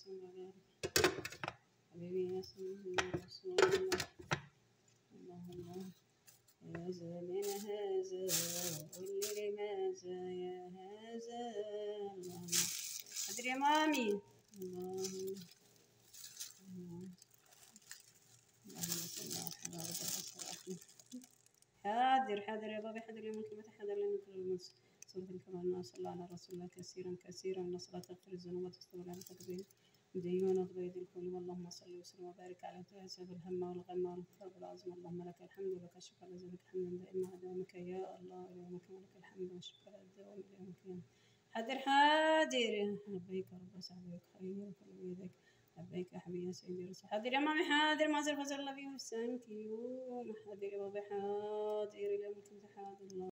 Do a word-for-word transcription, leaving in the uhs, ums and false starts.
ياسين وبارك حبيبي ياسين رسول الله. اللهم هذا من هذا قل لماذا يا هذا. اللهم حاضر يا مامي. اللهم اللهم صل على محمد. حاضر حاضر يا بابي حاضر يا ملكي متى حاضر لنا كل المس سورة الكمال. صلى على رسول الله كثيرا كثيرا ان الصلاة تغفر الذنوب وتستر على تكبير ديون وبيد الكل. اللهم صل وسلم وبارك على تهذب الهم والغم والكرب العظيم. اللهم لك الحمد ولك الشكر لك الحمد دائما على دوامك يا الله يومك ولك الحمد والشكر على الدوام اليوم. حاضر حاضر لبيك رب سعدك خير كل بيدك لبيك يا حبيبي يا سيدي رسول. حاضر يا مامي حاضر ما زال فزل لبي ثانك يو. حاضر يا بابا حاضر يا ممكن حاضر.